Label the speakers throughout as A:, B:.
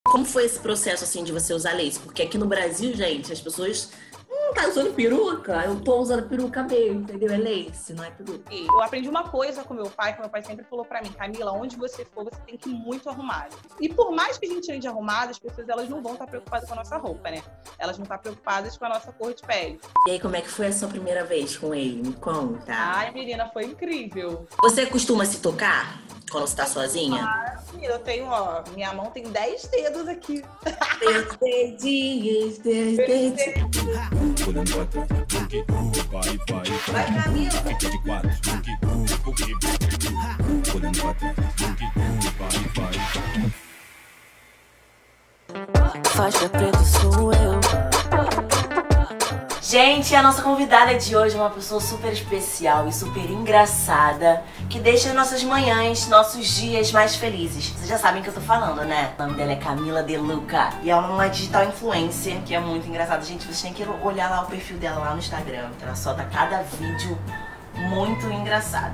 A: Como foi esse processo, assim, de você usar lace? Porque aqui no Brasil, gente, as pessoas... tá usando peruca? Eu tô usando peruca mesmo, entendeu? É lace, não é peruca.
B: Eu aprendi uma coisa com meu pai, que meu pai sempre falou pra mim: Camila, onde você for, você tem que ir muito arrumada. E por mais que a gente ande arrumada, as pessoas elas não vão estar preocupadas com a nossa roupa, né? Elas vão estar preocupadas com a nossa cor de pele.
A: E aí, como é que foi a sua primeira vez com ele? Me conta.
B: Ai, menina, foi incrível.
A: Você costuma se tocar quando você tá sozinha?
B: Ah, menina, eu tenho, ó, minha mão tem 10 dedos aqui.
A: 10 dedinhos, 10 dedinhos. Vai, Camila.
C: Faixa preta sou eu.
D: Gente, a nossa convidada de hoje é uma pessoa super especial e super engraçada, que deixa nossas manhãs, nossos dias mais felizes. Vocês já sabem o que eu tô falando, né? O nome dela é Camila De Luca e ela é uma digital influencer, que é muito engraçada. Gente, vocês têm que olhar lá o perfil dela lá no Instagram. Ela solta cada vídeo muito engraçado.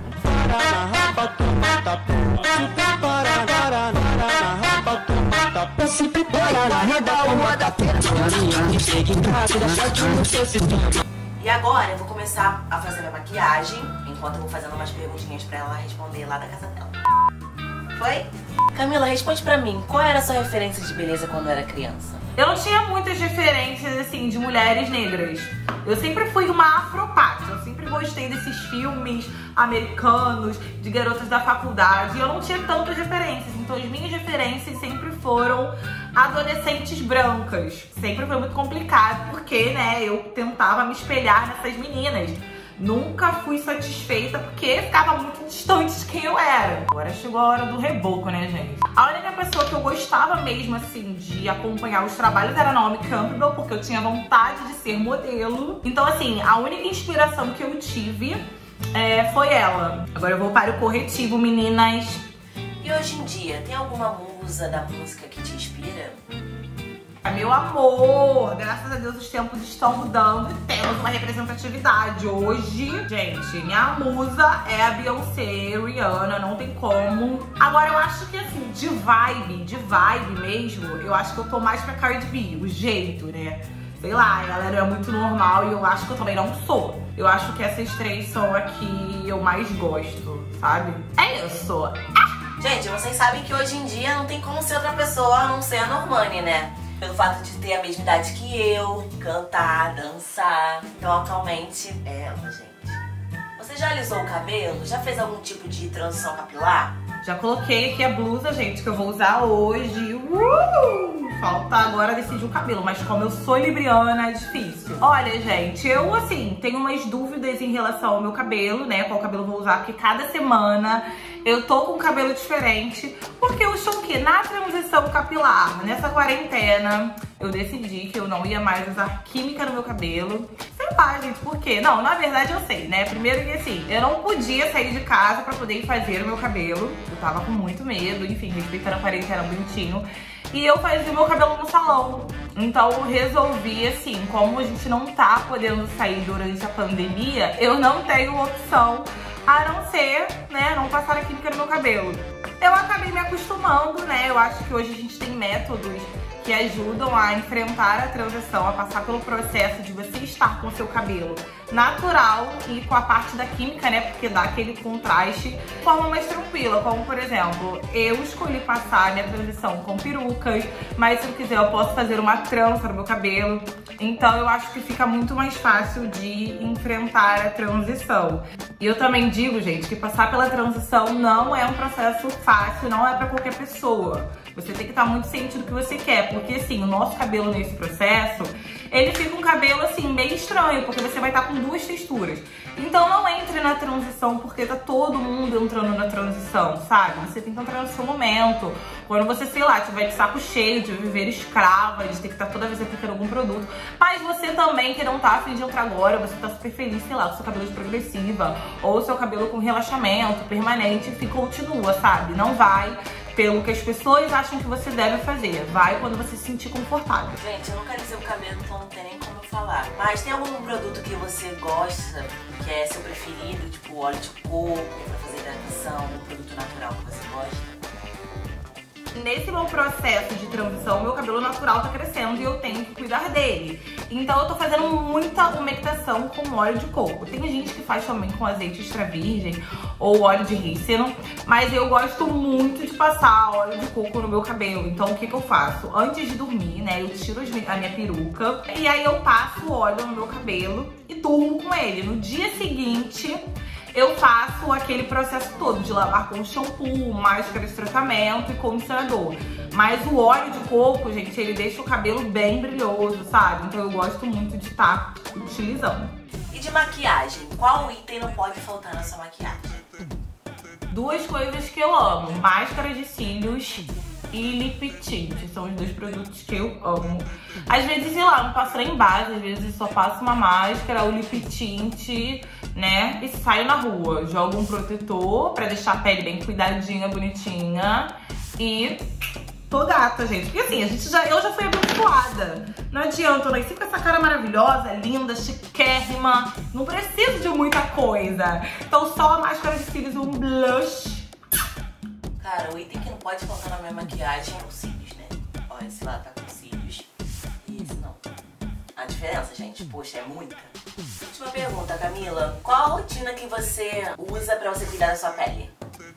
D: E agora eu vou começar a fazer minha maquiagem, enquanto eu vou fazendo umas perguntinhas pra ela responder lá da casa dela. Foi? Camila, responde pra mim, qual era a sua referência de beleza quando era criança?
E: Eu não tinha muitas referências, assim, de mulheres negras. Eu sempre fui uma afropate. Eu sempre gostei desses filmes americanos, de garotas da faculdade. E eu não tinha tantas referências. Então as minhas referências sempre foram adolescentes brancas. Sempre foi muito complicado, porque, né, eu tentava me espelhar nessas meninas. Nunca fui satisfeita porque ficava muito distante de quem eu era. Agora chegou a hora do reboco, né, gente? A única pessoa que eu gostava mesmo, assim, de acompanhar os trabalhos era a Naomi Campbell, porque eu tinha vontade de ser modelo. Então, assim, a única inspiração que eu tive foi ela. Agora eu vou para o corretivo, meninas.
D: E hoje em dia, tem alguma musa da música que te inspira?
E: Meu amor, graças a Deus os tempos estão mudando e temos uma representatividade. Hoje, gente, minha musa é a Beyoncé, Rihanna, não tem como. Agora eu acho que assim, de vibe mesmo, eu acho que eu tô mais pra Cardi B, o jeito, né? Sei lá, ela era muito normal e eu acho que eu também não sou. Eu acho que essas três são a que eu mais gosto, sabe? É isso.
D: Gente, vocês sabem que hoje em dia não tem como ser outra pessoa a não ser a Normani, né? Pelo fato de ter a mesma idade que eu, cantar, dançar. Então, atualmente, ela, gente. Você já alisou o cabelo? Já fez algum tipo de transição capilar?
E: Já coloquei aqui a blusa, gente, que eu vou usar hoje. Falta agora decidir o cabelo, mas como eu sou libriana, é difícil. Olha, gente, eu, assim, tenho umas dúvidas em relação ao meu cabelo, né? Qual cabelo eu vou usar, porque cada semana eu tô com um cabelo diferente. Porque eu estou o quê? Na transição capilar. Nessa quarentena, eu decidi que eu não ia mais usar química no meu cabelo. Sei lá, gente, por quê? Não, na verdade eu sei, né? Primeiro que, assim, eu não podia sair de casa pra poder ir fazer o meu cabelo. Eu tava com muito medo, enfim, respeitando a quarentena bonitinho. E eu fazia o meu cabelo no salão. Então eu resolvi, assim, como a gente não tá podendo sair durante a pandemia, eu não tenho opção a não ser, né, não passar a química no meu cabelo. Eu acabei me acostumando, né? Eu acho que hoje a gente tem métodos que ajudam a enfrentar a transição, a passar pelo processo de você estar com o seu cabelo natural e com a parte da química, né? Porque dá aquele contraste de forma mais tranquila. Como, por exemplo, eu escolhi passar a minha transição com perucas, mas se eu quiser eu posso fazer uma trança no meu cabelo. Então eu acho que fica muito mais fácil de enfrentar a transição. E eu também digo, gente, que passar pela transição não é um processo fácil, não é pra qualquer pessoa. Você tem que estar muito ciente do que você quer, porque assim, o nosso cabelo nesse processo, ele fica um cabelo assim, meio estranho, porque você vai estar com duas texturas. Então não entre na transição porque tá todo mundo entrando na transição, sabe? Você tem que entrar no seu momento. Quando você, sei lá, tiver de saco cheio, de viver escrava, de ter que estar toda vez aplicando algum produto. Mas você também, que não tá a fim de entrar agora, você tá super feliz, sei lá, com seu cabelo de progressiva, ou seu cabelo com relaxamento permanente, enfim, continua, sabe? Não vai pelo que as pessoas acham que você deve fazer. Vai quando você se sentir confortável.
D: Gente, eu nunca alisei o cabelo, então não tem nem como eu falar. Mas tem algum produto que você gosta, que é seu preferido, tipo óleo de coco, pra fazer hidratação, um produto natural que você gosta?
E: nesse meu processo de transição, meu cabelo natural tá crescendo e eu tenho que cuidar dele. Então eu tô fazendo muita umectação com óleo de coco. Tem gente que faz também com azeite extra virgem ou óleo de rícino, mas eu gosto muito de passar óleo de coco no meu cabelo. Então o que eu faço? Antes de dormir, né, eu tiro a minha peruca e aí eu passo o óleo no meu cabelo e durmo com ele. No dia seguinte, eu faço aquele processo todo de lavar com shampoo, máscara de tratamento e condicionador. Mas o óleo de coco, gente, ele deixa o cabelo bem brilhoso, sabe? Então eu gosto muito de estar utilizando.
D: E de maquiagem, qual item não pode faltar na sua maquiagem?
E: Duas coisas que eu amo, máscara de cílios e lip tint, são os dois produtos que eu amo. Às vezes, sei lá, não passo nem base, às vezes só passo uma máscara, o lip tint, né, e saio na rua. Jogo um protetor pra deixar a pele bem cuidadinha, bonitinha e tô gata, gente. Porque assim, eu já fui abençoada. Não adianta, eu nasci com essa cara maravilhosa, linda, chiquérrima. Não preciso de muita coisa. Então só a máscara de cílios e um blush.
D: Cara, o item que não pode faltar na minha maquiagem é os cílios, né? Ó, esse lá tá com cílios e esse não. A diferença, gente, poxa, é muita. Última pergunta, Camila. Qual a rotina que você usa pra você cuidar da sua pele?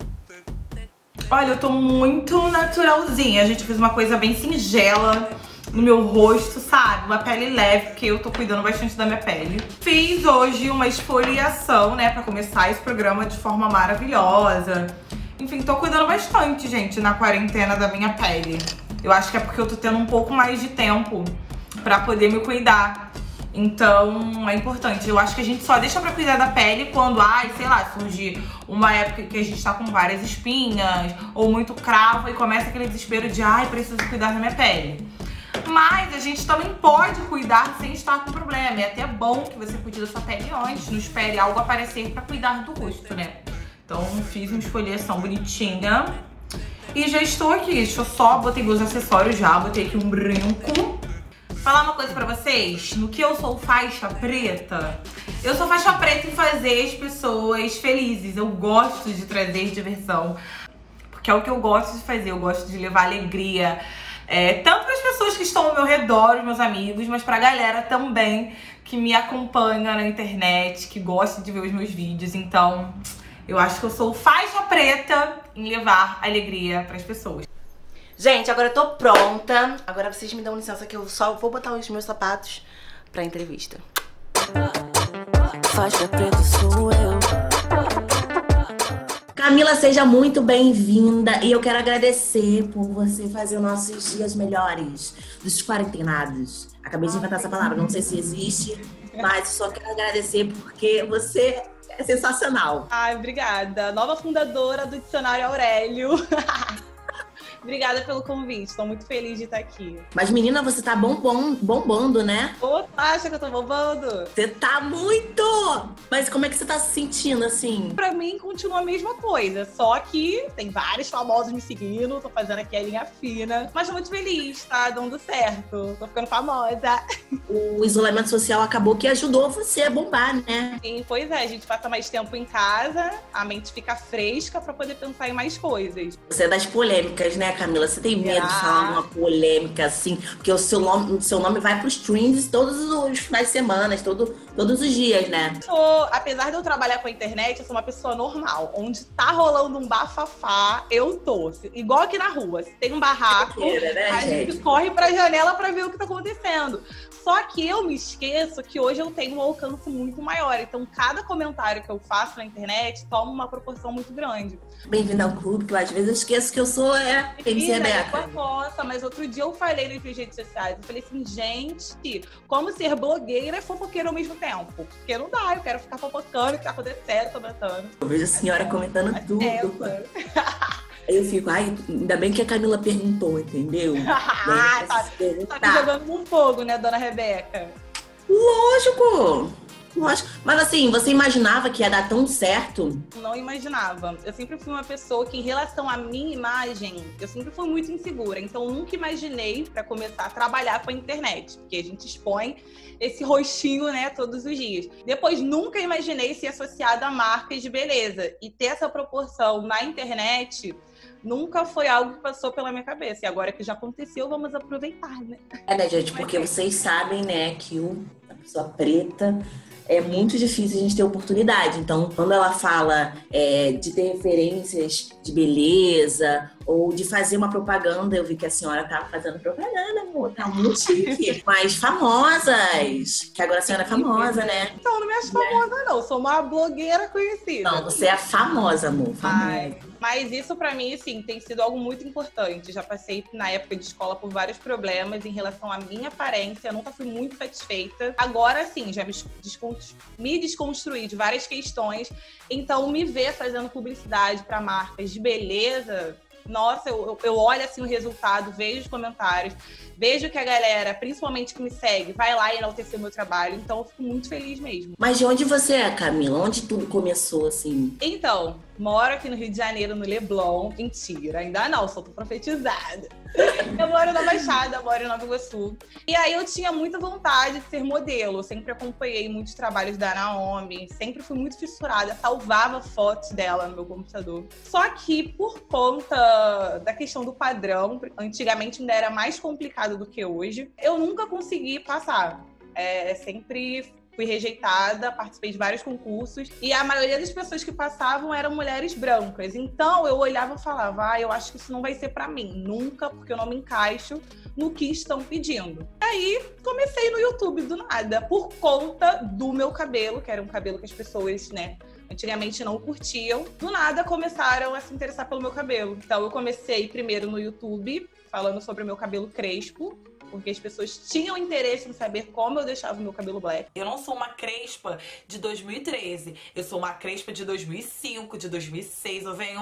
E: Olha, eu tô muito naturalzinha. A gente fez uma coisa bem singela no meu rosto, sabe? Uma pele leve, porque eu tô cuidando bastante da minha pele. Fiz hoje uma esfoliação, né, pra começar esse programa de forma maravilhosa. Enfim, tô cuidando bastante, gente, na quarentena da minha pele. Eu acho que é porque eu tô tendo um pouco mais de tempo pra poder me cuidar. Então, é importante. Eu acho que a gente só deixa pra cuidar da pele quando, sei lá, surge uma época que a gente tá com várias espinhas ou muito cravo e começa aquele desespero de, preciso cuidar da minha pele. Mas a gente também pode cuidar sem estar com problema. É até bom que você cuide da sua pele antes, não espere algo aparecer pra cuidar do rosto, né? Então, fiz uma esfoliação bonitinha e já estou aqui. Deixa eu só, botei meus acessórios já, botei aqui um brinco. Falar uma coisa pra vocês, no que eu sou faixa preta, eu sou faixa preta em fazer as pessoas felizes. Eu gosto de trazer diversão, porque é o que eu gosto de fazer, eu gosto de levar alegria. Tanto para as pessoas que estão ao meu redor, os meus amigos, mas pra galera também que me acompanha na internet, que gosta de ver os meus vídeos. Então, eu acho que eu sou faixa preta em levar alegria pras pessoas.
D: Gente, agora eu tô pronta. Agora vocês me dão licença que eu só vou botar os meus sapatos pra entrevista.
C: Faixa preta sou eu.
A: Camila, seja muito bem-vinda e eu quero agradecer por você fazer os nossos dias melhores dos quarentenados. Acabei de inventar essa palavra, não sei se existe, mas só quero agradecer porque você é sensacional.
B: Ai, obrigada. Nova fundadora do Dicionário Aurélio. Obrigada pelo convite, tô muito feliz de estar aqui.
A: Mas, menina, você tá bombando, né?
B: Ô, acha que eu tô bombando?
A: Você tá muito! Mas como é que você tá se sentindo, assim?
B: Pra mim, continua a mesma coisa, só que tem vários famosos me seguindo, tô fazendo aqui a linha fina. Mas tô muito feliz, tá dando certo, tô ficando famosa.
A: O isolamento social acabou que ajudou você a bombar, né?
B: Sim, pois é, a gente passa mais tempo em casa, a mente fica fresca pra poder pensar em mais coisas.
A: Você é das polêmicas, né, Camila? Você tem medo de falar uma polêmica assim? Porque o seu nome vai pros trends todos os finais de semana, todos os dias, né?
B: Apesar de eu trabalhar com a internet, eu sou uma pessoa normal. Onde tá rolando um bafafá, eu tô. Igual aqui na rua. Se tem um barraco,
A: né,
B: a gente corre pra janela pra ver o que tá acontecendo. Só que eu me esqueço que hoje eu tenho um alcance muito maior. Então, cada comentário que eu faço na internet toma uma proporção muito grande.
A: Bem-vinda ao clube, que às vezes eu esqueço que eu sou MC Rebeca.
B: Mas outro dia eu falei nas redes sociais. Eu falei assim, gente, como ser blogueira e fofoqueira ao mesmo tempo? Porque não dá, eu quero ficar fofocando o que tá acontecendo, comentando.
A: Eu vejo a senhora comentando tudo. Aí eu fico, ainda bem que a Camila perguntou, entendeu?
B: Tá me jogando no fogo, né, dona Rebeca?
A: Lógico! Lógico. Mas assim, você imaginava que ia dar tão certo?
B: Não imaginava. Eu sempre fui uma pessoa que, em relação à minha imagem, eu sempre fui muito insegura. Então, eu nunca imaginei para começar a trabalhar com a internet, porque a gente expõe esse rostinho, né, todos os dias. Depois, nunca imaginei ser associada a marcas de beleza. E ter essa proporção na internet nunca foi algo que passou pela minha cabeça. E agora que já aconteceu, vamos aproveitar, né?
A: Né, gente? Porque vocês sabem, né, que a pessoa preta é muito difícil a gente ter oportunidade. Então, quando ela fala de ter referências de beleza ou de fazer uma propaganda, eu vi que a senhora tá fazendo propaganda, amor, tá muito chique. Mas famosas, que agora a senhora é famosa, né?
B: Então, não me acho famosa, não. Sou uma blogueira conhecida.
A: Não, você é famosa, amor, famosa.
B: Mas isso pra mim, assim, tem sido algo muito importante. Já passei na época de escola por vários problemas em relação à minha aparência. Eu nunca fui muito satisfeita. Agora, sim, já me desconstruí de várias questões. Então, me ver fazendo publicidade pra marcas de beleza... Nossa, eu olho assim o resultado, vejo os comentários, vejo que a galera, principalmente que me segue, vai lá e enaltecer o meu trabalho. Então, eu fico muito feliz mesmo.
A: Mas de onde você é, Camila? Onde tudo começou, assim?
B: Então, moro aqui no Rio de Janeiro, no Leblon. Mentira, ainda não, só tô profetizada. Eu moro na Baixada, moro em Nova Iguaçu. E aí eu tinha muita vontade de ser modelo. Eu sempre acompanhei muitos trabalhos da Naomi, sempre fui muito fissurada, salvava fotos dela no meu computador. Só que por conta da questão do padrão, antigamente ainda era mais complicado do que hoje, eu nunca consegui passar. Sempre fui rejeitada, participei de vários concursos e a maioria das pessoas que passavam eram mulheres brancas. Então eu olhava e falava, eu acho que isso não vai ser pra mim, nunca, porque eu não me encaixo no que estão pedindo. Aí comecei no YouTube do nada, por conta do meu cabelo, que era um cabelo que as pessoas, né, antigamente não curtiam. Do nada começaram a se interessar pelo meu cabelo. Então eu comecei primeiro no YouTube, falando sobre o meu cabelo crespo, porque as pessoas tinham interesse em saber como eu deixava o meu cabelo black.
E: Eu não sou uma crespa de 2013, eu sou uma crespa de 2005, de 2006, eu venho,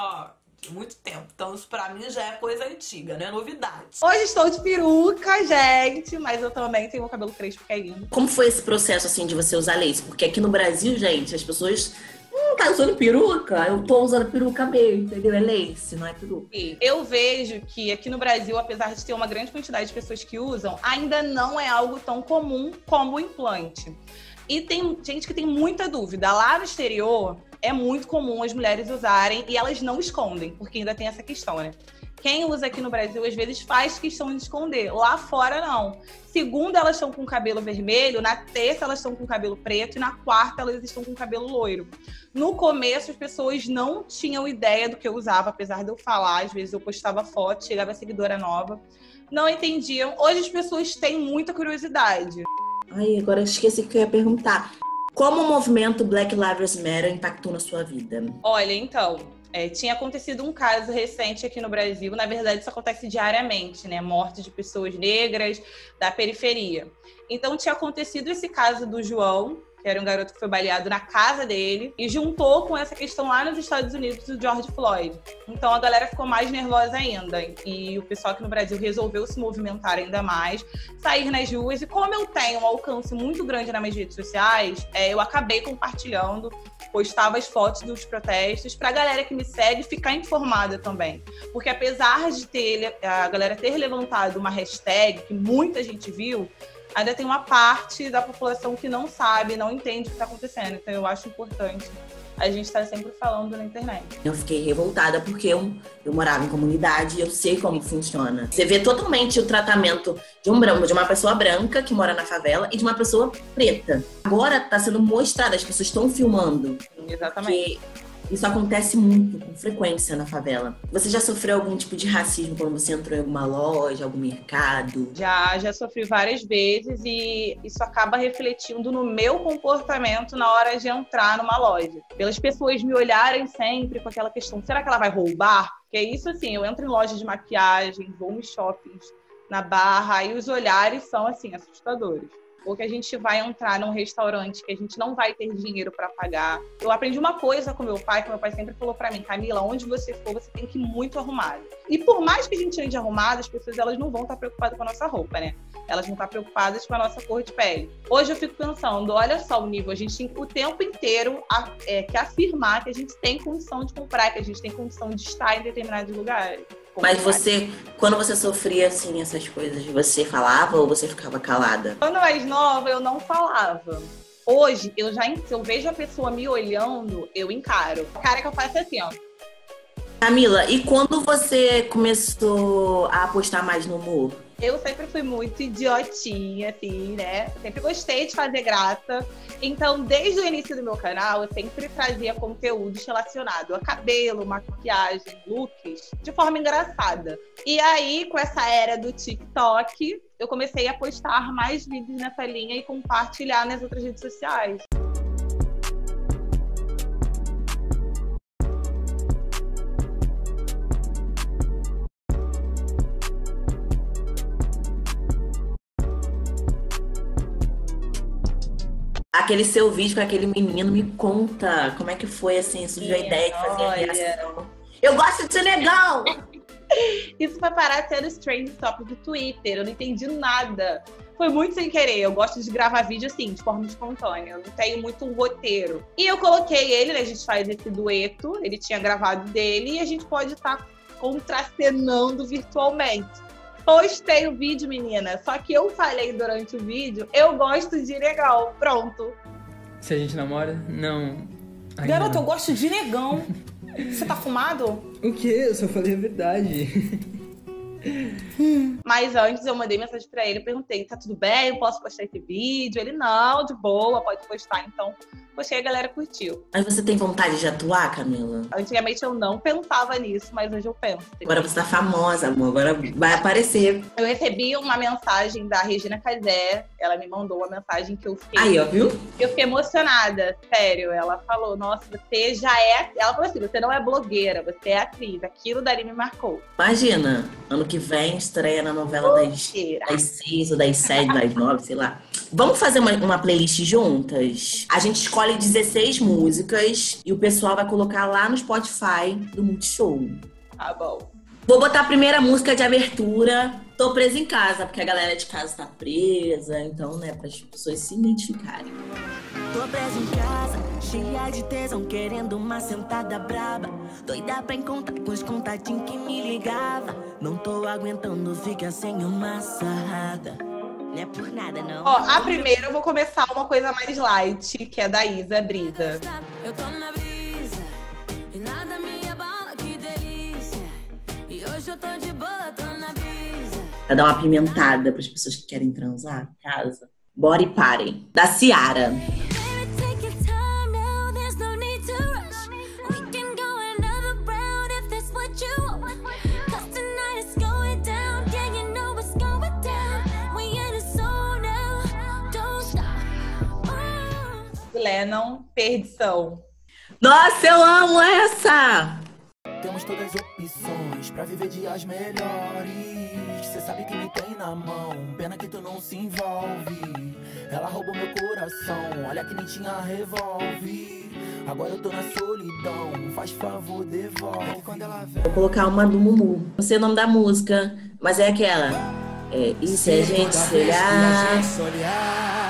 E: de muito tempo. Então isso pra mim já é coisa antiga, não é novidade.
B: Hoje estou de peruca, gente, mas eu também tenho o cabelo crespo, que é lindo.
A: Como foi esse processo, assim, de você usar lace? Porque aqui no Brasil, gente, as pessoas... tá usando peruca? Eu tô usando peruca mesmo, entendeu? É lace, não é peruca.
B: Eu vejo que aqui no Brasil, apesar de ter uma grande quantidade de pessoas que usam, ainda não é algo tão comum como o implante. E tem gente que tem muita dúvida. Lá no exterior, é muito comum as mulheres usarem e elas não escondem, porque ainda tem essa questão, né? Quem usa aqui no Brasil, às vezes, faz questão de esconder. Lá fora, não. Segunda, elas estão com o cabelo vermelho. Na terça, elas estão com o cabelo preto. E na quarta, elas estão com o cabelo loiro. No começo, as pessoas não tinham ideia do que eu usava, apesar de eu falar. Às vezes, eu postava foto, chegava a seguidora nova. Não entendiam. Hoje, as pessoas têm muita curiosidade.
A: Ai, agora eu esqueci o que eu ia perguntar. Como o movimento Black Lives Matter impactou na sua vida?
B: Olha, então... tinha acontecido um caso recente aqui no Brasil. Na verdade, isso acontece diariamente, né? Morte de pessoas negras da periferia. Então, tinha acontecido esse caso do João, que era um garoto que foi baleado na casa dele, e juntou com essa questão lá nos Estados Unidos do George Floyd. Então, a galera ficou mais nervosa ainda. E o pessoal aqui no Brasil resolveu se movimentar ainda mais, sair nas ruas. E como eu tenho um alcance muito grande nas minhas redes sociais, eu acabei compartilhando, postava as fotos dos protestos pra galera que me segue ficar informada também. Porque apesar de a galera ter levantado uma hashtag que muita gente viu, ainda tem uma parte da população que não sabe, não entende o que está acontecendo. Então eu acho importante a gente estar sempre falando na internet.
A: Eu fiquei revoltada porque eu morava em comunidade e eu sei como funciona. Você vê totalmente o tratamento de uma pessoa branca que mora na favela e de uma pessoa preta. Agora está sendo mostrado, as pessoas estão filmando.
B: Exatamente.
A: Porque isso acontece muito, com frequência na favela. Você já sofreu algum tipo de racismo quando você entrou em alguma loja, algum mercado?
B: Já sofri várias vezes e isso acaba refletindo no meu comportamento na hora de entrar numa loja. Pelas pessoas me olharem sempre com aquela questão, será que ela vai roubar? Porque é isso assim, eu entro em lojas de maquiagem, vou nos shoppings, na Barra, e os olhares são assim, assustadores. ou que a gente vai entrar num restaurante que a gente não vai ter dinheiro para pagar. Eu aprendi uma coisa com meu pai, que meu pai sempre falou para mim: Camila, onde você for, você tem que ir muito arrumada. E por mais que a gente ande arrumada, as pessoas elas não vão estar preocupadas com a nossa roupa, né? Elas vão estar preocupadas com a nossa cor de pele. Hoje eu fico pensando, olha só o nível, a gente tem o tempo inteiro que afirmar que a gente tem condição de comprar, que a gente tem condição de estar em determinados lugares.
A: Mas você, quando você sofria, assim, essas coisas, você falava ou você ficava calada?
B: Quando eu mais nova, eu não falava. Hoje, se eu vejo a pessoa me olhando, eu encaro. A cara que eu faço é assim, ó.
A: Camila, e quando você começou a apostar mais no humor?
B: Eu sempre fui muito idiotinha, assim, né? Sempre gostei de fazer graça. Então, desde o início do meu canal, eu sempre trazia conteúdos relacionados a cabelo, maquiagem, looks, de forma engraçada. E aí, com essa era do TikTok, eu comecei a postar mais vídeos nessa linha e compartilhar nas outras redes sociais.
A: Aquele seu vídeo com aquele menino, me conta como é que foi, assim, surgiu a ideia de fazer a reação. Eu gosto de ser legal!
B: Isso vai parar de ser os trending topics do Twitter, eu não entendi nada. Foi muito sem querer, eu gosto de gravar vídeo assim, de forma espontânea, eu não tenho muito um roteiro. E eu coloquei ele, né, a gente faz esse dueto, ele tinha gravado dele, e a gente pode estar contracenando virtualmente. Postei o vídeo, menina, só que eu falei durante o vídeo, eu gosto de negão, pronto.
F: Se a gente namora? Não.
E: Garota,
F: não.
E: eu gosto de negão. Você tá fumado?
F: O quê? Eu só falei a verdade.
B: Mas antes eu mandei mensagem pra ele, perguntei, tá tudo bem? Eu posso postar esse vídeo? Ele, não, de boa, pode postar. Então, postei, a galera curtiu.
A: Mas você tem vontade de atuar, Camila?
B: Antigamente eu não pensava nisso, mas hoje eu penso.
A: Agora você tá famosa, amor, agora vai aparecer.
B: Eu recebi uma mensagem da Regina Casé, ela me mandou uma mensagem que eu fiquei...
A: Aí, ó, viu?
B: Eu fiquei emocionada, sério. Ela falou, nossa, você já é... Ela falou assim, você não é blogueira, você é atriz. Aquilo dali me marcou.
A: Imagina, ano que vem estreia na novela das 6 ou das 7, das 9, sei lá. Vamos fazer uma playlist juntas? A gente escolhe 16 músicas e o pessoal vai colocar lá no Spotify do Multishow.
B: Tá bom.
A: Vou botar a primeira música de abertura. Tô presa em casa, porque a galera de casa tá presa. Então, né, para as pessoas se identificarem.
C: Tô presa em casa, cheia de tesão, querendo uma sentada braba. Doida pra encontrar com os contatinhos que me ligava. Não tô aguentando ficar sem uma sarrada. Não é por nada, não.
B: Ó, a primeira eu vou começar uma coisa mais light, que é da Isa Brisa.
C: Eu tô na brisa, e nada me abala, que delícia. E hoje eu tô de boa, tô na brisa.
A: Pra dar uma apimentada pras pessoas que querem transar em casa. Body Party, da Ciara.
B: Lennon, Perdição.
A: Nossa, eu amo essa!
G: Temos todas as opções pra viver dias melhores. Cê sabe que me tem na mão, pena que tu não se envolve. Ela roubou meu coração, olha que nem tinha revólver. Agora eu tô na solidão, faz favor, devolve. Quando ela vem...
A: Vou colocar uma do Mumu. Não sei o nome da música, mas é aquela. E se a gente se olhar...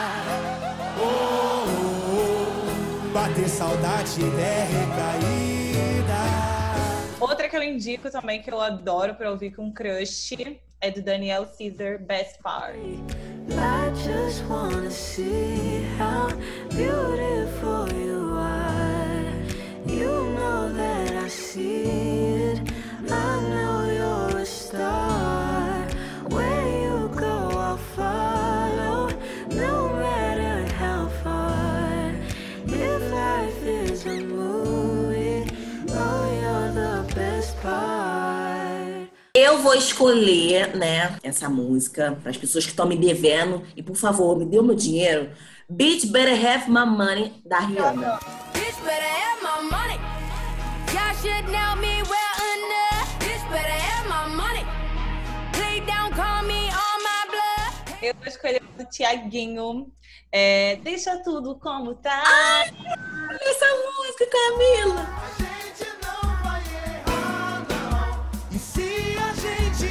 H: Bater saudade der recaída.
B: Outra que eu indico também, que eu adoro pra ouvir com crush, é do Daniel Caesar, Best Part.
C: I just wanna see how beautiful you are. You know that I see it. I know you're a star. Where you go, I'll follow. No matter how far. If life is a movie, oh, you're the best part.
A: Eu vou escolher, né, essa música para as pessoas que estão me devendo. E, por favor, me dê o meu dinheiro. Bitch Better Have My Money, da Rihanna.
C: Bitch better have my money. Y'all should know me well enough. Bitch better have my money. Play down, call me on my blood.
B: Eu vou escolher o do Thiaguinho. Deixa tudo como tá.
A: Ai, essa música, Camila.
H: A gente não vai errar, não. E se a gente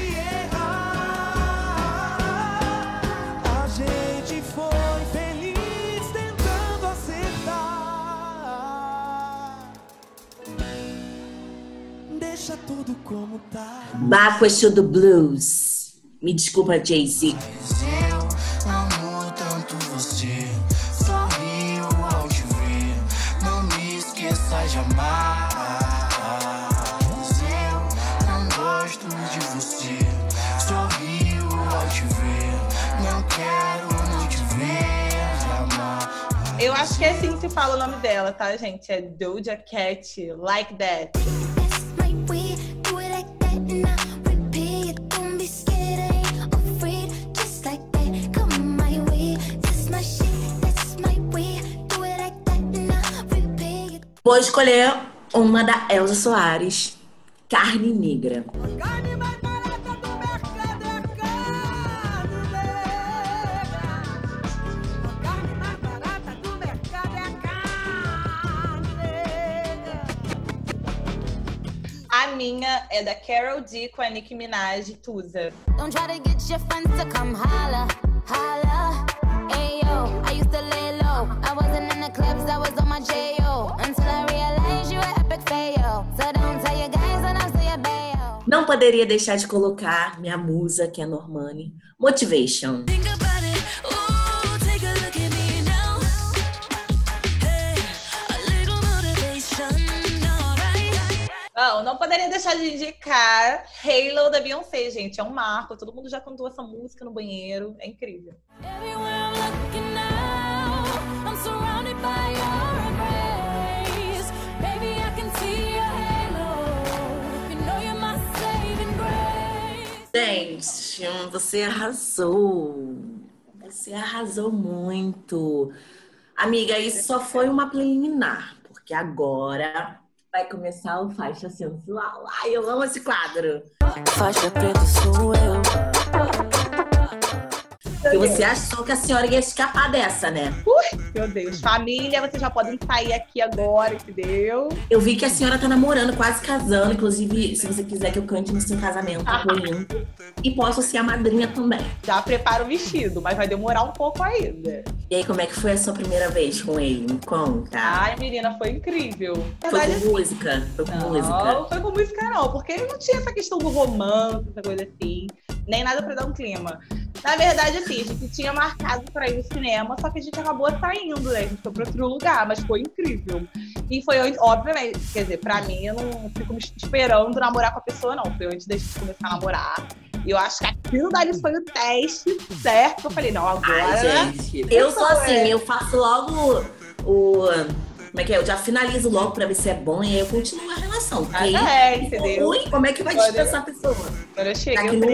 H: errar, a gente foi feliz tentando acertar. Deixa tudo como tá.
A: Backwards to the Blues. Me desculpa, Jay-Z.
G: Eu amo tanto você, sorrio ao te ver, não me esqueça jamais. Eu não gosto de você, sorrio ao te ver, não quero não te ver jamais.
B: Eu acho que é assim que se fala o nome dela, tá, gente? É Doja Cat, Like That.
A: Vou escolher uma da Elza Soares, Carne Negra.
H: Carne mais barata do mercado é carne negra. A carne mais barata do mercado é carne negra.
B: A minha é da Karol D com a Nicki Minaj, Tusa.
I: Don't try to get your friends to come holla, holla. Ayo, I used to lay low. I wasn't in the clubs, I was on my J.O. Until I realized you were epic fail. So don't tell your guys when I say a bail.
A: Não poderia deixar de colocar minha musa, que é Normani, Motivation.
C: Think about it. Ooh, take a look at me now. Hey, a little motivation, alright.
B: Não poderia deixar de indicar Halo da Beyoncé, gente. É um marco. Todo mundo já cantou essa música no banheiro. É incrível.
C: Everywhere I'm looking now, I'm surrounded by your embrace. Baby, I can see your halo. You know you're my saving grace.
A: Gente, você arrasou. Você arrasou muito. Amiga, isso só foi uma preliminar, porque agora vai começar o Faixa Sensual. Ai, eu amo esse quadro.
C: Faixa preta sou eu.
A: Porque você achou que a senhora ia escapar dessa, né?
B: Meu Deus. Família, vocês já podem sair aqui agora, entendeu?
A: Eu vi que a senhora tá namorando, quase casando. Inclusive, se você quiser que eu cante no seu casamento, apoiando. E posso ser a madrinha também.
B: Já prepara o vestido, mas vai demorar um pouco ainda.
A: E aí, como é que foi a sua primeira vez com ele? Me conta.
B: Ai, menina, foi incrível.
A: Foi com música? Foi com música?
B: Não, foi com música não, porque não tinha essa questão do romance, essa coisa assim. Nem nada pra dar um clima. Na verdade, assim, a gente tinha marcado pra ir no cinema, só que a gente acabou saindo, né? A gente foi pra outro lugar, mas foi incrível. E foi, obviamente, quer dizer, pra mim, eu não fico me esperando namorar com a pessoa, não. Foi antes da gente começar a namorar. E eu acho que aquilo dali foi o teste, certo? Eu falei, não, agora...
A: Ai, gente, eu sou assim, eu faço logo o... Como é que é? Eu já finalizo logo pra ver se é bom e aí eu continuo a relação. Porque
B: entendeu?
A: Ruim, como é que vai dispensar a pessoa?
B: Quando eu cheguei,
A: eu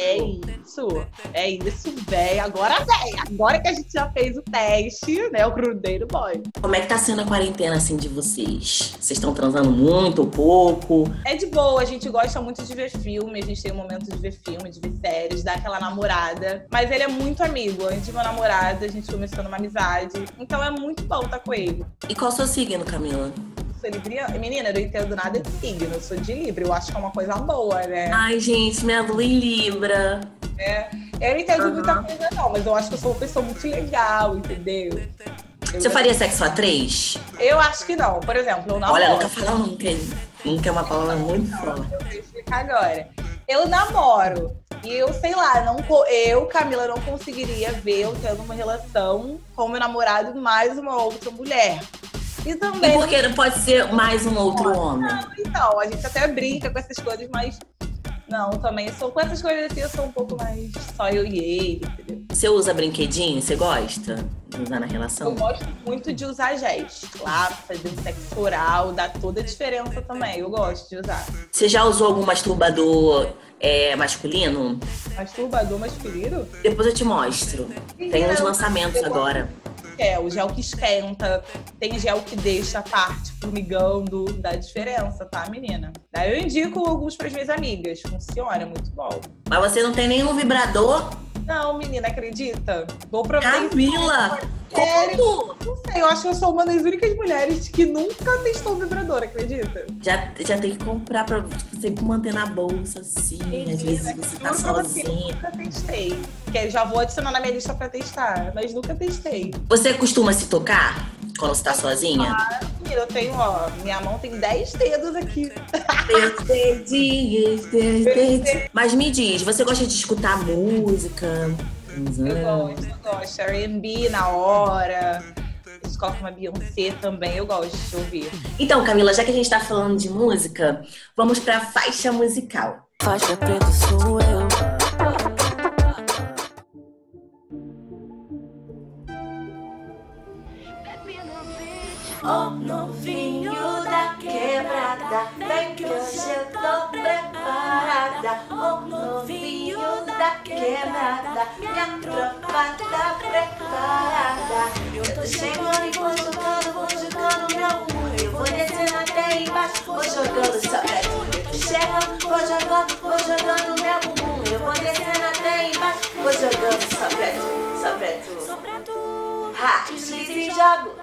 B: falei, é isso, velho. Agora, agora que a gente já fez o teste, né? O crudeiro boy.
A: Como é que tá sendo a quarentena, assim, de vocês? Vocês estão transando muito ou pouco?
B: É de boa, a gente gosta muito de ver filme, a gente tem um momento de ver filme, de ver séries, dar aquela namorada. Mas ele é muito amigo. Antes de meu namorado, a gente começou numa amizade. Então é muito bom estar com ele.
A: E qual o seu signo, Camila?
B: Sou libriana. Menina, eu não entendo nada de signo, eu sou de Libra. Eu acho que é uma coisa boa, né?
A: Ai, gente, minha lua em Libra.
B: Eu não entendo muita coisa, não, mas eu acho que eu sou uma pessoa muito legal, entendeu?
A: Você faria sexo a 3?
B: Eu acho que não. Por exemplo, eu namoro.
A: Olha, nunca fala nunca. Nunca é uma palavra muito forte.
B: Eu vou explicar agora. Eu namoro. E eu, sei lá, Camila, não conseguiria ver eu tendo uma relação com meu namorado mais uma outra mulher. E também.
A: E por que não pode ser mais um outro homem?
B: Não, então, a gente até brinca com essas coisas, mas. Não, também sou com essas coisas assim, eu sou um pouco mais só eu e ele, entendeu?
A: Você usa brinquedinho? Você gosta de usar na relação?
B: Eu gosto muito de usar gestos. Claro, fazer um sexo oral, dá toda a diferença também. Eu gosto de usar.
A: Você já usou algum masturbador masculino?
B: Masturbador masculino?
A: Depois eu te mostro. Tem uns lançamentos agora.
B: O gel que esquenta, tem gel que deixa a parte formigando, dá diferença, tá, menina? Daí eu indico alguns para as minhas amigas, funciona, é muito bom.
A: Mas você não tem nenhum vibrador?
B: Não, menina, acredita? Vou provar.
A: Camila!
B: Sério?
A: Como?
B: Não sei, eu acho que eu sou uma das únicas mulheres que nunca testou vibrador, acredita?
A: Já tem que comprar pra sempre manter na bolsa, assim. Às vezes você tá sozinha.
B: Nunca testei. Que já vou adicionar na minha lista pra testar, mas nunca testei.
A: Você costuma se tocar quando você tá sozinha?
B: Eu tenho, ó, minha mão tem 10 dedos aqui.
A: 10 dedinhos. Mas me diz, você gosta de escutar música?
B: Eu gosto. R&B na hora. Eles colocam uma Beyoncé também, eu gosto de ouvir.
A: Então, Camila, já que a gente tá falando de música, vamos pra faixa musical.
C: Faixa preta sou eu.
D: Ô novinho da quebrada, vem que hoje eu tô preparada. Ô novinho da quebrada, minha tropa tá preparada. Eu tô chegando e vou jogando meu bumbum. Eu vou descendo até embaixo, vou jogando só pra tu. Eu tô chegando, vou jogando meu bumbum. Eu vou descendo até embaixo, vou jogando só pra tu, só pra tu. Ha, deslize e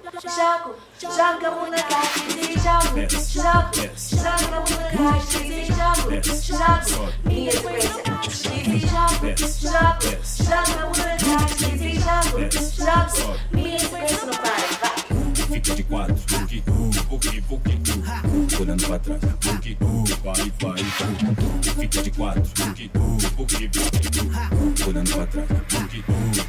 D: joga a bunda cá, deslize e joga a bunda cá, deslize e joga, minha sequência, deslize e joga a bunda cá, deslize e joga, minha sequência não para, vai.
J: Fica de quatro, buque, olhando pra trás, buque, vai, fica de quatro, buque, olhando pra trás, buque,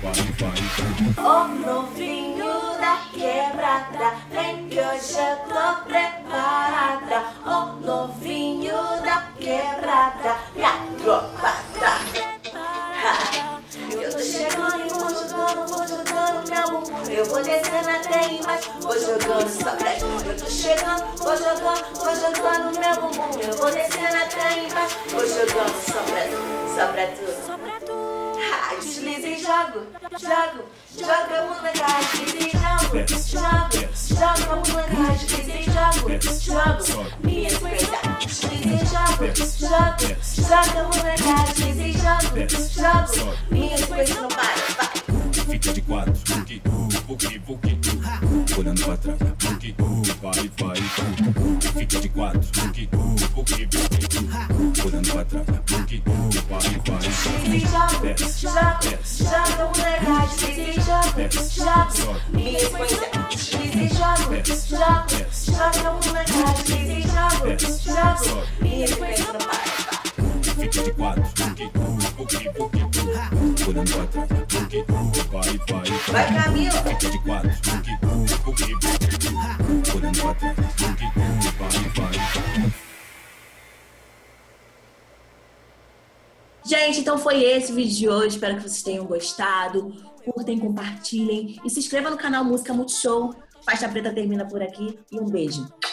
J: vai.
D: Ô novinho da quebrada, vem que hoje eu tô preparada. Ô novinho da quebrada, minha tropa tá preparada. Eu tô chegando e vou jogando meu bumbum. Eu vou descendo até embaixo, vou jogando só pra tu. Eu tô chegando, vou jogando meu bumbum. Eu vou descendo até embaixo, vou jogando só pra tu. Desliza e joga a bunda cá, desliza e joga a bunda cá, desliza e joga, minha sequência, desliza e joga a bunda cá, desliza e joga, minha sequência não para, vai.
J: Fica de quatro, buque, olhando pra trás, buque, vai, fica de quatro, buque, olhando pra trás, buque, vai.
D: Joga a bunda cá, desliza e joga, minha sequência, desliza e joga a bunda cá, desliza e joga, minha sequência não para, vai.
J: Fica de quatro, buque, olhando pra trás, buque,
D: Vai, Camila.
J: Fica de quatro, buque, olhando pra trás, buque, vai.
A: Gente, então foi esse o vídeo de hoje. Espero que vocês tenham gostado. Curtem, compartilhem e se inscrevam no canal Música Multishow. Faixa Preta termina por aqui e um beijo.